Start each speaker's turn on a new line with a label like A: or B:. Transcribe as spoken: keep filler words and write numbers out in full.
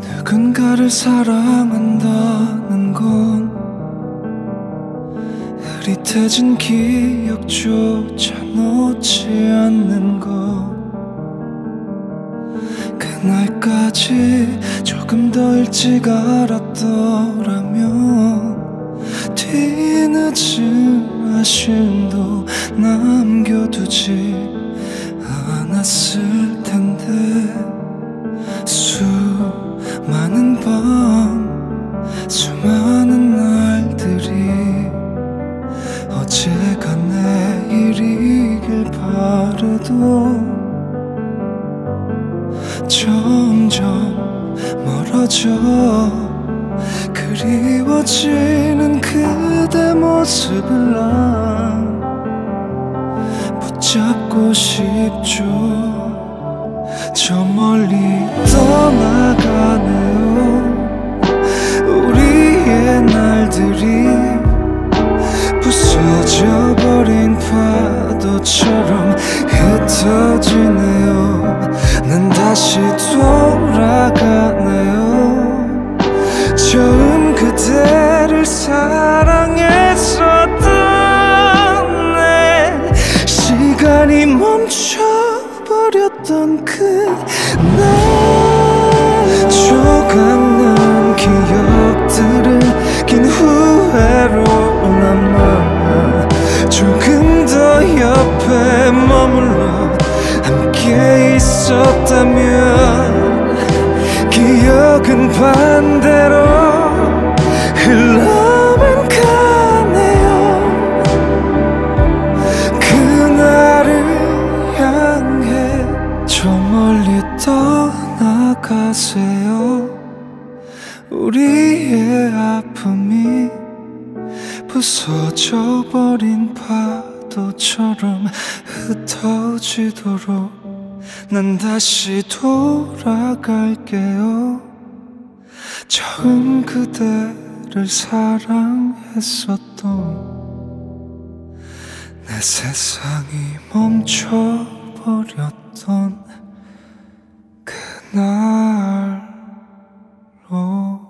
A: 누군가를 사랑한다는 건 흐릿해진 기억조차 놓지 않는 것, 그날까지 조금 더 일찍 알았더라면 뒤늦은 아쉬움도 남겨두지 않았을 텐데. 수많은 밤, 수많은 날들이 어제가 내일이길 바래도 점점 멀어져 그리워지는 그대 모습을 난 붙잡고 싶죠. 저 멀리 떠나가네요. 우리의 날들이 부서져 버린 파도처럼 흩어지네요. 난 다시 돌아가네요. 처음 그대를 사랑했었던 내 시간이 멈춰버렸던 그날, 조각난 기억들은 긴 후회로 남아 조금 더 옆에 머물러 함께 있었다면 기억은 반대로 흘러만 가네요. 그날을 향해 저 멀리 떠나가세요. 우리의 아픔이 부서져 버린 파도처럼 흩어지도록 난 다시 돌아갈게요. 처음 그대를 사랑했었던 내 세상이 멈춰버렸던 그날로